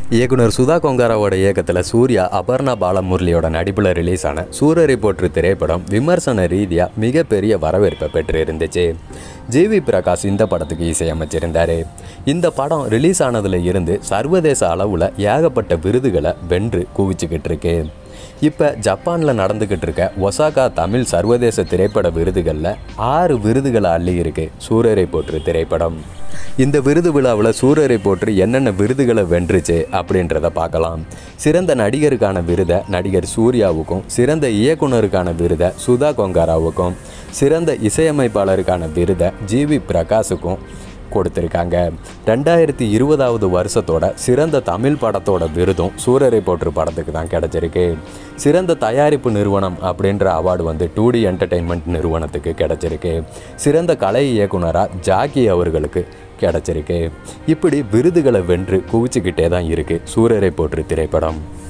இயக்குனர் சுதா கொங்காராவோட இயக்கத்தில் சூர்யா அபர்ணா பாலமுரளியோட நடிப்பில் ரிலீஸ் ஆன சூரரைப்போற்று திரைப்படம் விமர்சன ரீதியாக மிகப்பெரிய வரவேற்பை பெற்று இருந்துச்சு. ஜிவி பிரகாஷ் இந்த படத்துக்கு இசையமைச்சிருந்தார். இந்த படம் ரிலீஸ் ஆனதில் இருந்து சர்வதேச அளவில் ஏகப்பட்ட விருதுகளை வென்று குவிச்சுக்கிட்டு இருக்கு. இப்போ ஜப்பானில் நடந்துக்கிட்டு இருக்க ஒசாகா தமிழ் சர்வதேச திரைப்பட விருதுகளில் 6 விருதுகளை அள்ளி இருக்கு சூரரைப்போற்று திரைப்படம். இந்த விருது விழாவில் சூரரைப்போற்று என்னென்ன விருதுகளை வென்றுச்சு அப்படின்றத பார்க்கலாம். சிறந்த நடிகருக்கான விருதை நடிகர் சூர்யாவுக்கும், சிறந்த இயக்குனருக்கான விருதை சுதா கொங்காராவுக்கும், சிறந்த இசையமைப்பாளருக்கான விருதை ஜிவி பிரகாஷுக்கும் கொடுத்துருக்காங்க. 2020 வருஷத்தோட சிறந்த தமிழ் படத்தோட விருதும் சூரரைப்போற்று படத்துக்கு தான் கிடச்சிருக்கு. சிறந்த தயாரிப்பு நிறுவனம் அப்படின்ற அவார்டு 2D என்டர்டெயின்மெண்ட் நிறுவனத்துக்கு கிடச்சிருக்கு. சிறந்த கலை இயக்குனராக ஜாக்கி அவர்களுக்கு கிடச்சிருக்கு. இப்படி விருதுகளை வென்று குவிச்சுக்கிட்டே தான் இருக்குது சூரரைப்போற்று திரைப்படம்.